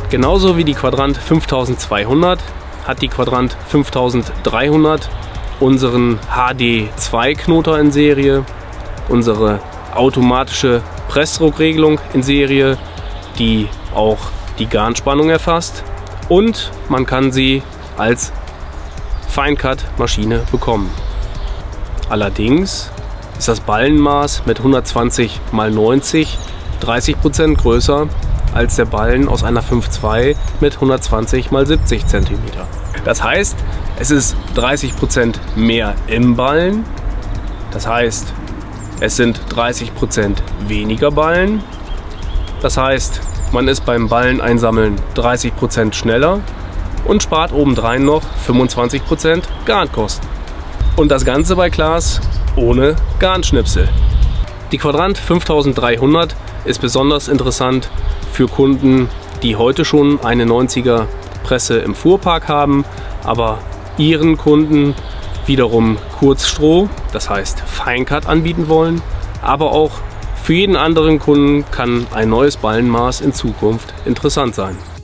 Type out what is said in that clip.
Genauso wie die Quadrant 5200 hat die Quadrant 5300 unseren HD2-Knoter in Serie, unsere automatische Pressdruckregelung in Serie, die auch die Garnspannung erfasst, und man kann sie als Fine-Cut-Maschine bekommen. Allerdings ist das Ballenmaß mit 120 x 90 30% größer als der Ballen aus einer 5.2 mit 120 x 70 cm. Das heißt, es ist 30% mehr im Ballen. Das heißt, es sind 30% weniger Ballen. Das heißt, man ist beim Balleneinsammeln 30% schneller und spart obendrein noch 25% Garnkosten. Und das Ganze bei Claas ohne Garnschnipsel. Die Quadrant 5300 ist besonders interessant für Kunden, die heute schon eine 90er Presse im Fuhrpark haben, aber ihren Kunden wiederum Kurzstroh, das heißt Fine-Cut, anbieten wollen. Aber auch für jeden anderen Kunden kann ein neues Ballenmaß in Zukunft interessant sein.